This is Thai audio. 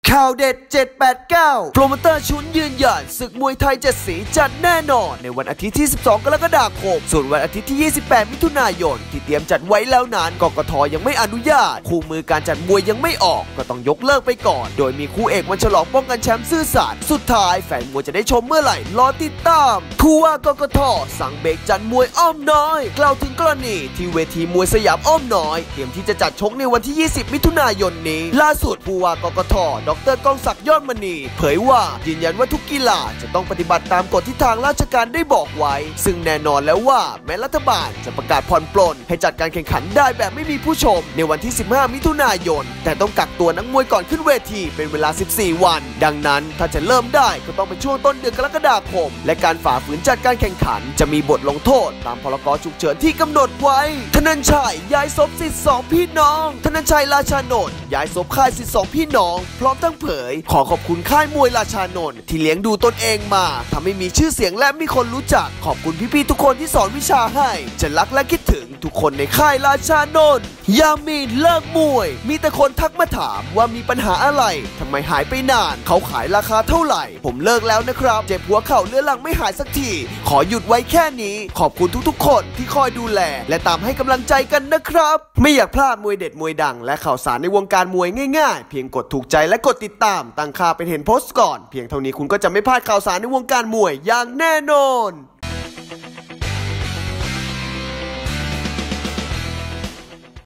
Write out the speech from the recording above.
ข่าวเด็ด789โปรโมเตอร์ชุนยืนยันศึกมวยไทย7สีจัดแน่นอนในวันอาทิตย์ที่12กรกฎาคมส่วนวันอาทิตย์ที่28มิถุนายนที่เตรียมจัดไว้แล้วนั้นกกท.ยังไม่อนุญาตคู่มือการจัดมวยยังไม่ออกก็ต้องยกเลิกไปก่อนโดยมีคู่เอกวันฉลองป้องกันแชมป์ซื่อสัตย์สุดท้ายแฟนมวยจะได้ชมเมื่อไหร่รอติดตามผู้ว่ากกท.สั่งเบรกจัดมวยอ้อมน้อยกล่าวถึงกรณีที่เวทีมวยสยามอ้อมน้อยเตรียมที่จะจัดชกในวันที่20มิถุนายนนี้ล่าสุดผู้ว่ากกท.ดร.ก้องศักดิ์ยอดมณีเผยว่ายืนยันว่าทุกกีฬาจะต้องปฏิบัติตามกฎที่ทางราชการได้บอกไว้ซึ่งแน่นอนแล้วว่าแม้รัฐบาลจะประกาศผ่อนปลนให้จัดการแข่งขันได้แบบไม่มีผู้ชมในวันที่15มิถุนายนแต่ต้องกักตัวนักมวยก่อนขึ้นเวทีเป็นเวลา14วันดังนั้นถ้าจะเริ่มได้ก็ต้องเป็นช่วงต้นเดือนกรกฎาคมและการฝ่าฝืนจัดการแข่งขันจะมีบทลงโทษตามพรกฉุกเฉินที่กำหนดไว้ธนัญชัยย้ายศพศิษย์สองพี่น้องธนัญชัยราชานนท์ย้ายศพค่ายศิษย์สองพี่น้องพร้อมทั้งเผยขอขอบคุณค่ายมวยราชานนท์ที่เลี้ยงดูตนเองมาทำให้มีชื่อเสียงและมีคนรู้จักขอบคุณพี่ๆทุกคนที่สอนวิชาให้จะรักและคิดถึงทุกคนในค่ายราชานนท์ยามีนเลิกมวยมีแต่คนทักมาถามว่ามีปัญหาอะไรทำไมหายไปนานเขาขายราคาเท่าไหร่ผมเลิกแล้วนะครับเจ็บหัวเข่าเรื้อรังไม่หายสักทีขอหยุดไว้แค่นี้ขอบคุณทุกๆคนที่คอยดูแลและตามให้กำลังใจกันนะครับไม่อยากพลาดมวยเด็ดมวยดังและข่าวสารในวงการมวยง่ายๆเพียงกดถูกใจและกดติดตามตั้งค่าเป็นเห็นโพสต์ก่อนเพียงเท่านี้คุณก็จะไม่พลาดข่าวสารในวงการมวยอย่างแน่นอน